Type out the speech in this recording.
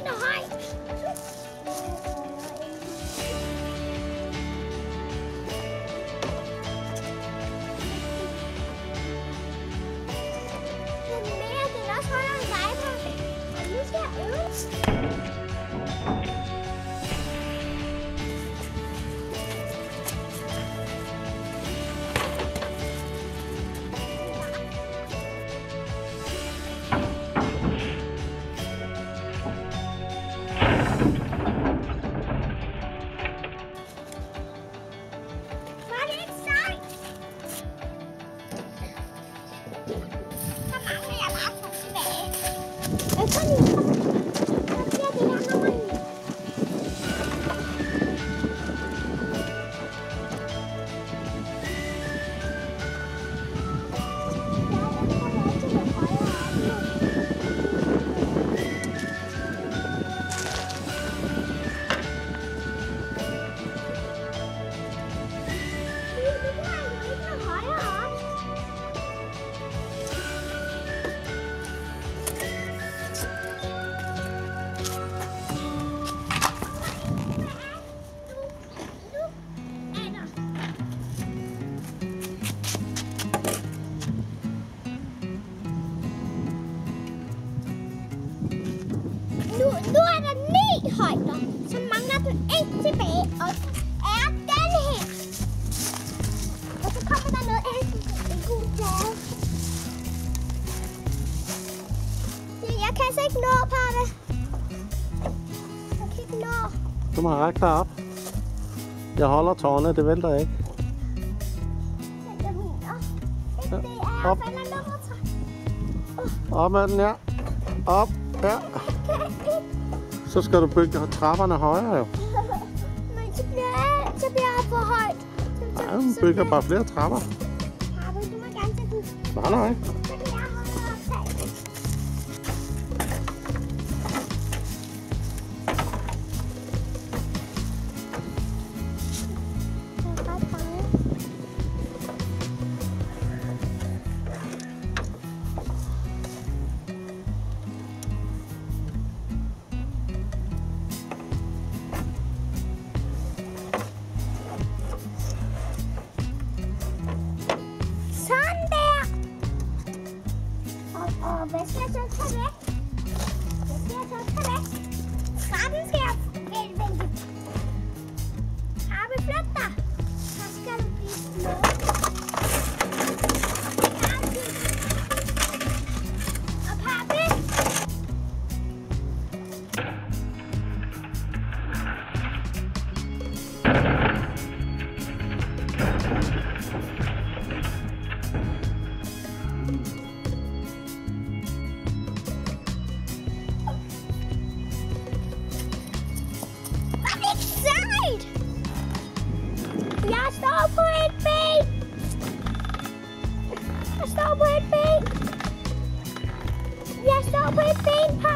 den er høj. Den er også højere end dig, Pappe. Og nu skal jeg øve. Nu er der 9 højder, så mangler den 1 tilbage, og er den her. Og så kommer der noget andet, en god plade. Jeg kan altså ikke nå, Pappe. Jeg kan ikke nå. Du må række dig op. Jeg holder tårne, det vælter ikke. Det er op. Op med den her. Op, ja. Så skal du bygge trapperne højere jo. Men så bliver jeg for højt. Nej, du bygger bare flere trapper. Pappe, du må gerne sætte den. Nej, nej. Så kan jeg holde optag. Jeg er ret bange. Og hvad skal jeg så tage væk? Trappen skal jeg vælge. Pappe, flyt dig. Så skal du blive slået. Og Pappe. Jeg står på et ben. Jeg står på et ben,